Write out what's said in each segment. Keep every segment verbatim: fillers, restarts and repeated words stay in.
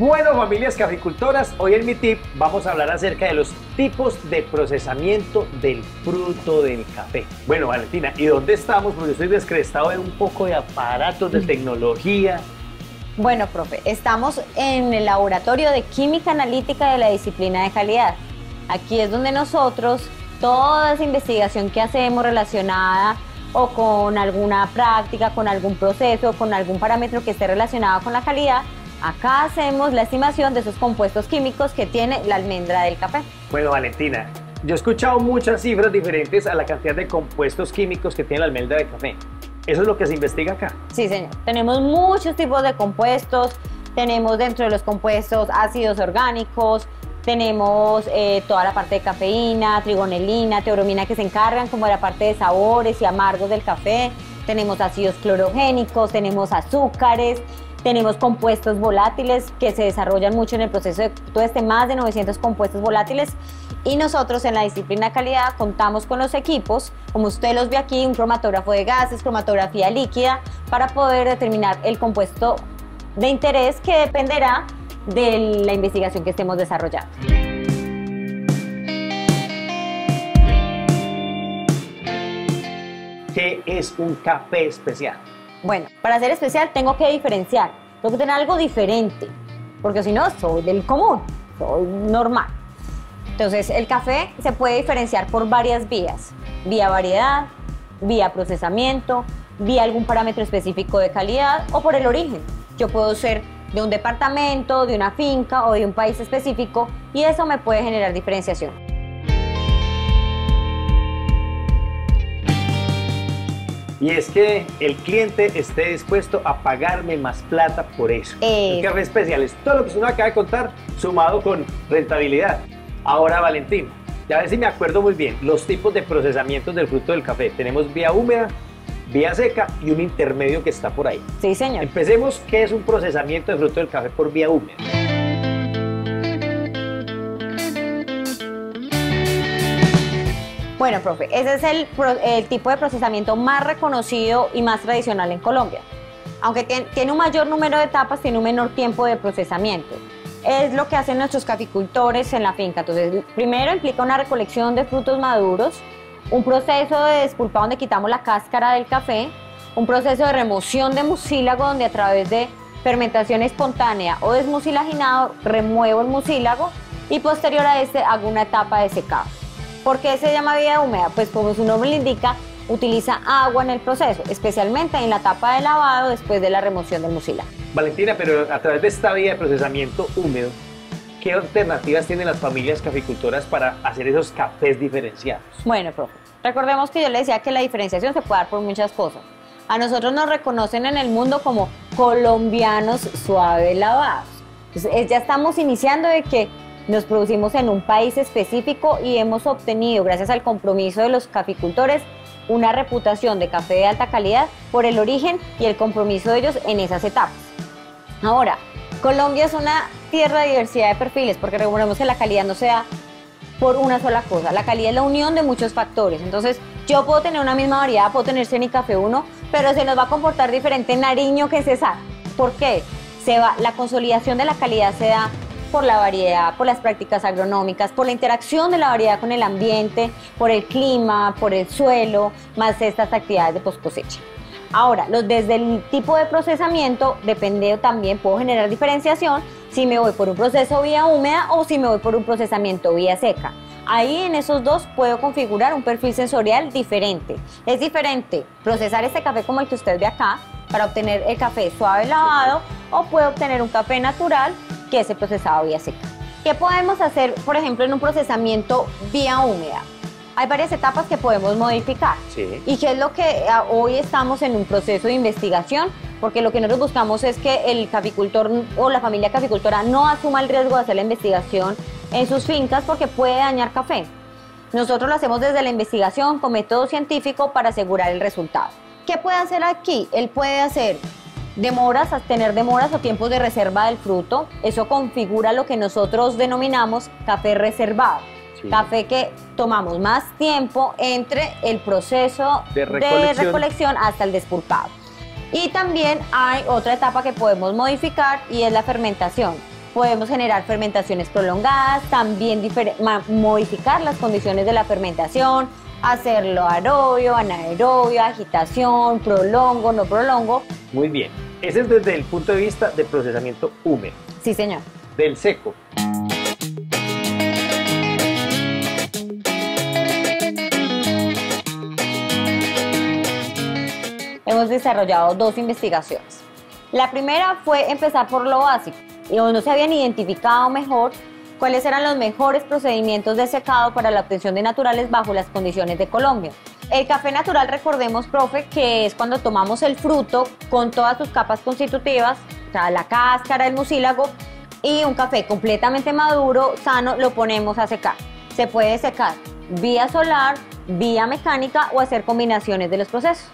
Bueno, familias caficultoras, hoy en mi tip vamos a hablar acerca de los tipos de procesamiento del fruto del café. Bueno, Valentina, ¿y dónde estamos? Porque yo estoy descrestado de un poco de aparatos, de tecnología. Bueno, profe, estamos en el laboratorio de química analítica de la disciplina de calidad. Aquí es donde nosotros, toda esa investigación que hacemos relacionada o con alguna práctica, con algún proceso, con algún parámetro que esté relacionado con la calidad, acá hacemos la estimación de esos compuestos químicos que tiene la almendra del café. Bueno, Valentina, yo he escuchado muchas cifras diferentes a la cantidad de compuestos químicos que tiene la almendra del café. ¿Eso es lo que se investiga acá? Sí, señor. Tenemos muchos tipos de compuestos. Tenemos dentro de los compuestos ácidos orgánicos, tenemos eh, toda la parte de cafeína, trigonelina, teobromina, que se encargan como de la parte de sabores y amargos del café. Tenemos ácidos clorogénicos, tenemos azúcares, tenemos compuestos volátiles que se desarrollan mucho en el proceso de todo este, más de novecientos compuestos volátiles. Y nosotros en la disciplina de calidad contamos con los equipos, como usted los ve aquí, un cromatógrafo de gases, cromatografía líquida, para poder determinar el compuesto de interés que dependerá de la investigación que estemos desarrollando. ¿Qué es un café especial? Bueno, para ser especial tengo que diferenciar, tengo que tener algo diferente, porque si no soy del común, soy normal. Entonces el café se puede diferenciar por varias vías, vía variedad, vía procesamiento, vía algún parámetro específico de calidad o por el origen. Yo puedo ser de un departamento, de una finca o de un país específico y eso me puede generar diferenciación. Y es que el cliente esté dispuesto a pagarme más plata por eso. Eh. El café especial es todo lo que usted nos acaba de contar sumado con rentabilidad. Ahora, Valentín, ya a ver si me acuerdo muy bien, los tipos de procesamientos del fruto del café. Tenemos vía húmeda, vía seca y un intermedio que está por ahí. Sí, señor. Empecemos, ¿qué es un procesamiento de fruto del café por vía húmeda? Bueno, profe, ese es el, el tipo de procesamiento más reconocido y más tradicional en Colombia. Aunque tiene, tiene un mayor número de etapas, tiene un menor tiempo de procesamiento. Es lo que hacen nuestros caficultores en la finca. Entonces, primero implica una recolección de frutos maduros, un proceso de despulpado donde quitamos la cáscara del café, un proceso de remoción de mucílago donde a través de fermentación espontánea o desmucilaginado remuevo el mucílago y posterior a este hago una etapa de secado. ¿Por qué se llama vía húmeda? Pues como su nombre le indica, utiliza agua en el proceso, especialmente en la etapa de lavado después de la remoción del mucílago. Valentina, pero a través de esta vía de procesamiento húmedo, ¿qué alternativas tienen las familias caficultoras para hacer esos cafés diferenciados? Bueno, profe, recordemos que yo le decía que la diferenciación se puede dar por muchas cosas. A nosotros nos reconocen en el mundo como colombianos suaves lavados. Entonces, ya estamos iniciando de que nos producimos en un país específico y hemos obtenido, gracias al compromiso de los caficultores, una reputación de café de alta calidad por el origen y el compromiso de ellos en esas etapas. Ahora, Colombia es una tierra de diversidad de perfiles, porque recordemos que la calidad no se da por una sola cosa. La calidad es la unión de muchos factores. Entonces, yo puedo tener una misma variedad, puedo tener Cenicafé uno, pero se nos va a comportar diferente en Nariño que Cesar. ¿Por qué? Se va, la consolidación de la calidad se da por la variedad, por las prácticas agronómicas, por la interacción de la variedad con el ambiente, por el clima, por el suelo, más estas actividades de post cosecha. Ahora, los, desde el tipo de procesamiento, depende también, puedo generar diferenciación si me voy por un proceso vía húmeda o si me voy por un procesamiento vía seca. Ahí en esos dos puedo configurar un perfil sensorial diferente. Es diferente procesar este café como el que usted ve acá para obtener el café suave lavado o puedo obtener un café natural que es el procesado vía seca. ¿Qué podemos hacer, por ejemplo, en un procesamiento vía húmeda? Hay varias etapas que podemos modificar. Sí. ¿Y qué es lo que hoy estamos en un proceso de investigación? Porque lo que nosotros buscamos es que el caficultor o la familia caficultora no asuma el riesgo de hacer la investigación en sus fincas porque puede dañar café. Nosotros lo hacemos desde la investigación con método científico para asegurar el resultado. ¿Qué puede hacer aquí? Él puede hacer demoras, tener demoras o tiempos de reserva del fruto. Eso configura lo que nosotros denominamos café reservado. Sí. Café que tomamos más tiempo entre el proceso de recolección. de recolección hasta el despulpado. Y también hay otra etapa que podemos modificar y es la fermentación. Podemos generar fermentaciones prolongadas, también modificar las condiciones de la fermentación, hacerlo aerobio, anaerobio, agitación, prolongo, no prolongo. Muy bien. Ese es desde el punto de vista de procesamiento húmedo. Sí, señor. Del seco. Hemos desarrollado dos investigaciones. La primera fue empezar por lo básico, y donde se habían identificado mejor cuáles eran los mejores procedimientos de secado para la obtención de naturales bajo las condiciones de Colombia. El café natural, recordemos, profe, que es cuando tomamos el fruto con todas sus capas constitutivas, o sea, la cáscara, el mucílago, y un café completamente maduro, sano, lo ponemos a secar. Se puede secar vía solar, vía mecánica o hacer combinaciones de los procesos.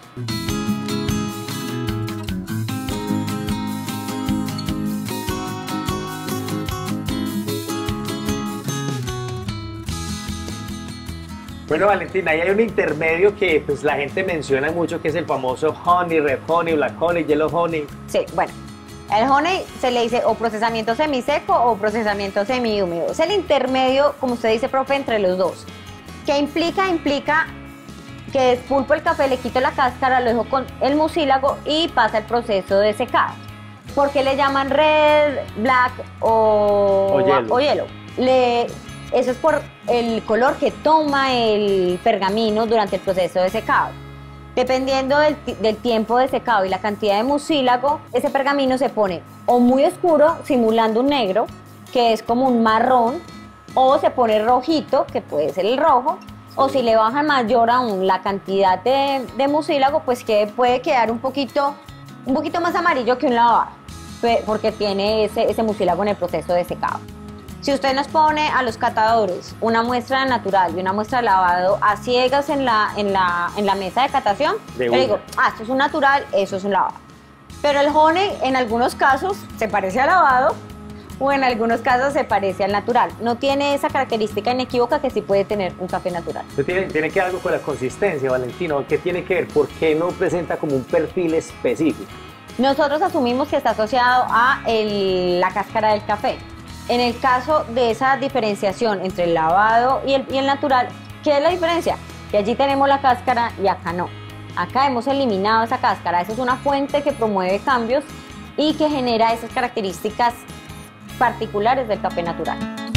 Bueno, Valentina, ahí hay un intermedio que pues, la gente menciona mucho, que es el famoso honey, red honey, black honey, yellow honey. Sí, bueno, el honey se le dice o procesamiento semiseco o procesamiento semihúmedo. Es el intermedio, como usted dice, profe, entre los dos. ¿Qué implica? Implica que despulpo el café, le quito la cáscara, lo dejo con el mucílago y pasa el proceso de secado. ¿Por qué le llaman red, black o, o yellow? O yellow? Le... Eso es por el color que toma el pergamino durante el proceso de secado. Dependiendo del, del tiempo de secado y la cantidad de mucílago, ese pergamino se pone o muy oscuro, simulando un negro, que es como un marrón, o se pone rojito, que puede ser el rojo, o si le bajan mayor aún la cantidad de, de mucílago, pues que puede quedar un poquito, un poquito más amarillo que un lavado, porque tiene ese, ese mucílago en el proceso de secado. Si usted nos pone a los catadores una muestra natural y una muestra de lavado a ciegas en la, en la, en la mesa de catación, de yo digo, ah, esto es un natural, eso es un lavado. Pero el honey en algunos casos se parece al lavado o en algunos casos se parece al natural. No tiene esa característica inequívoca que sí puede tener un café natural. Tiene, tiene que ver algo con la consistencia, Valentino. ¿Qué tiene que ver? ¿Por qué no presenta como un perfil específico? Nosotros asumimos que está asociado a el, la cáscara del café. En el caso de esa diferenciación entre el lavado y el, y el natural, ¿qué es la diferencia? Que allí tenemos la cáscara y acá no. Acá hemos eliminado esa cáscara. Esa es una fuente que promueve cambios y que genera esas características particulares del café natural.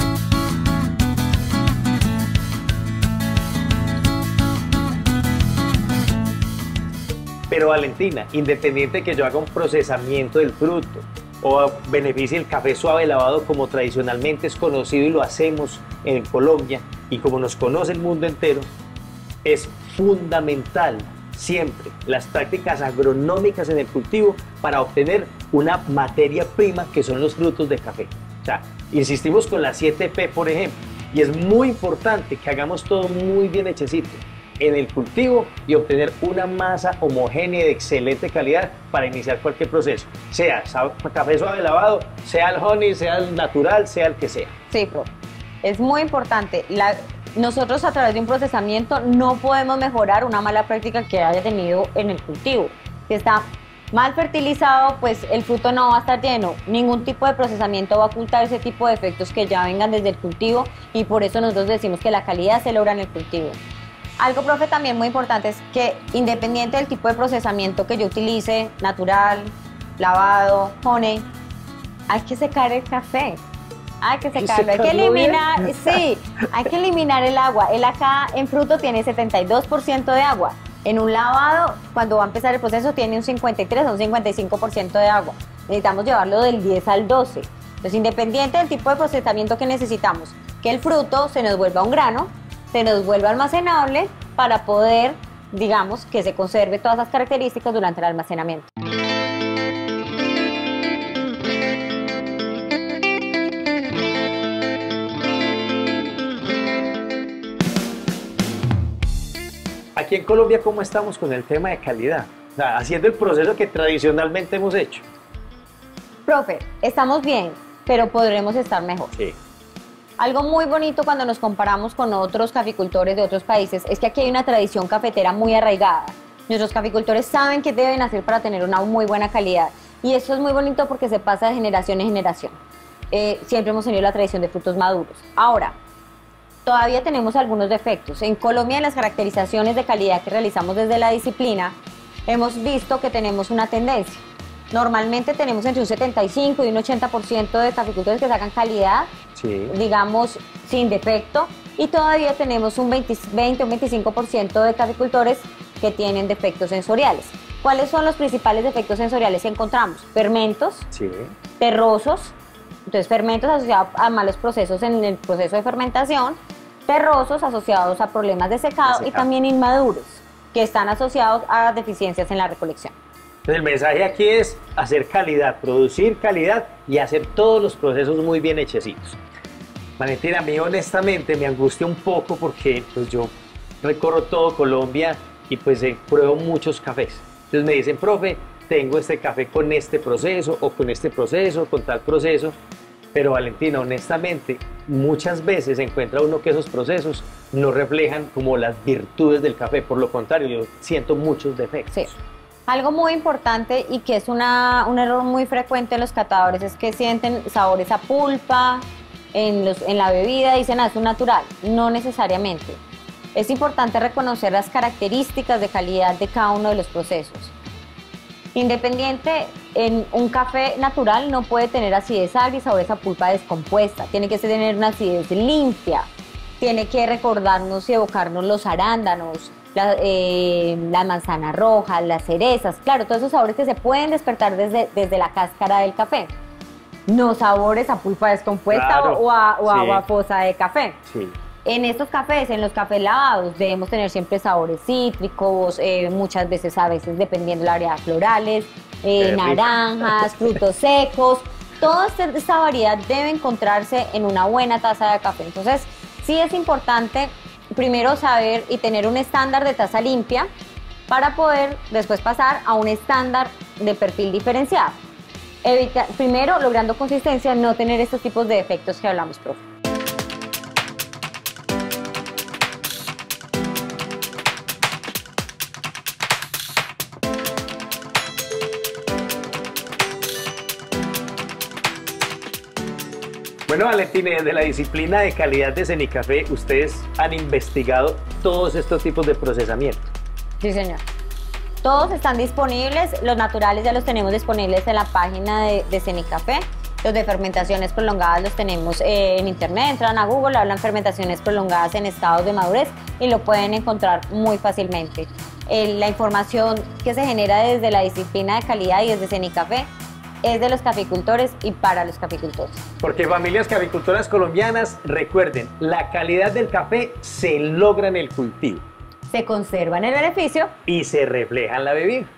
Pero Valentina, independiente de que yo haga un procesamiento del fruto o beneficie el café suave lavado como tradicionalmente es conocido y lo hacemos en Colombia y como nos conoce el mundo entero, es fundamental siempre las prácticas agronómicas en el cultivo para obtener una materia prima que son los frutos de café. O sea, insistimos con la siete P, por ejemplo, y es muy importante que hagamos todo muy bien hechecito en el cultivo y obtener una masa homogénea de excelente calidad para iniciar cualquier proceso, sea café suave lavado, sea el honey, sea el natural, sea el que sea. Sí, profe. Es muy importante. La, nosotros a través de un procesamiento no podemos mejorar una mala práctica que haya tenido en el cultivo. Si está mal fertilizado, pues el fruto no va a estar lleno. Ningún tipo de procesamiento va a ocultar ese tipo de efectos que ya vengan desde el cultivo y por eso nosotros decimos que la calidad se logra en el cultivo. Algo, profe, también muy importante es que independiente del tipo de procesamiento que yo utilice, natural, lavado, honey, hay que secar el café. Hay que secarlo, hay que eliminar, bien. sí, hay que eliminar el agua. Él acá en fruto tiene setenta y dos por ciento de agua. En un lavado, cuando va a empezar el proceso, tiene un cincuenta y tres o un cincuenta y cinco por ciento de agua. Necesitamos llevarlo del diez al doce. Entonces, independiente del tipo de procesamiento que necesitamos, que el fruto se nos vuelva un grano, se nos vuelva almacenable para poder, digamos, que se conserve todas las características durante el almacenamiento. Aquí en Colombia, ¿cómo estamos con el tema de calidad? O sea, haciendo el proceso que tradicionalmente hemos hecho. Profe, estamos bien, pero podremos estar mejor. Sí. Algo muy bonito cuando nos comparamos con otros caficultores de otros países es que aquí hay una tradición cafetera muy arraigada. Nuestros caficultores saben qué deben hacer para tener una muy buena calidad y eso es muy bonito porque se pasa de generación en generación. eh, siempre hemos tenido la tradición de frutos maduros. Ahora, todavía tenemos algunos defectos. En Colombia, en las caracterizaciones de calidad que realizamos desde la disciplina, hemos visto que tenemos una tendencia. Normalmente tenemos entre un setenta y cinco y un ochenta por ciento de caficultores que sacan calidad, sí, digamos, sin defecto, y todavía tenemos un veinte, veinte o veinticinco por ciento de caficultores que tienen defectos sensoriales. ¿Cuáles son los principales defectos sensoriales que encontramos? Fermentos, sí, terrosos, entonces fermentos asociados a malos procesos en el proceso de fermentación, terrosos asociados a problemas de secado, de secado y también inmaduros, que están asociados a deficiencias en la recolección. Entonces el mensaje aquí es hacer calidad, producir calidad y hacer todos los procesos muy bien hechecitos. Valentina, a mí honestamente me angustia un poco porque pues yo recorro todo Colombia y pues eh, pruebo muchos cafés. Entonces me dicen, profe, tengo este café con este proceso o con este proceso, con tal proceso. Pero Valentina, honestamente, muchas veces se encuentra uno que esos procesos no reflejan como las virtudes del café. Por lo contrario, yo siento muchos defectos. Sí. Algo muy importante y que es una, un error muy frecuente en los catadores es que sienten sabores a pulpa en, los, en la bebida y dicen, ah, es un natural. No necesariamente. Es importante reconocer las características de calidad de cada uno de los procesos. Independiente, en un café natural no puede tener acidez agria y sabores a pulpa descompuesta. Tiene que tener una acidez limpia. Tiene que recordarnos y evocarnos los arándanos, la, eh, la manzana roja, las cerezas. Claro, todos esos sabores que se pueden despertar desde, desde la cáscara del café. No sabores a pulpa descompuesta, claro, o a, o a sí, agua fosa de café. Sí. En estos cafés, en los cafés lavados, debemos tener siempre sabores cítricos, eh, muchas veces, a veces, dependiendo de la variedad, florales, eh, naranjas, frutos secos. Toda esta variedad debe encontrarse en una buena taza de café. Entonces, sí es importante primero saber y tener un estándar de taza limpia para poder después pasar a un estándar de perfil diferenciado. Evita, primero, logrando consistencia, no tener estos tipos de defectos que hablamos, profe. Bueno, Valentina, desde la disciplina de calidad de Cenicafé, ustedes han investigado todos estos tipos de procesamiento. Sí, señor. Todos están disponibles, los naturales ya los tenemos disponibles en la página de, de Cenicafé. Los de fermentaciones prolongadas los tenemos eh, en internet, entran a Google, hablan fermentaciones prolongadas en estados de madurez y lo pueden encontrar muy fácilmente. Eh, la información que se genera desde la disciplina de calidad y desde Cenicafé es de los caficultores y para los caficultores. Porque familias caficultoras colombianas, recuerden, la calidad del café se logra en el cultivo. Se conserva en el beneficio y se refleja en la bebida.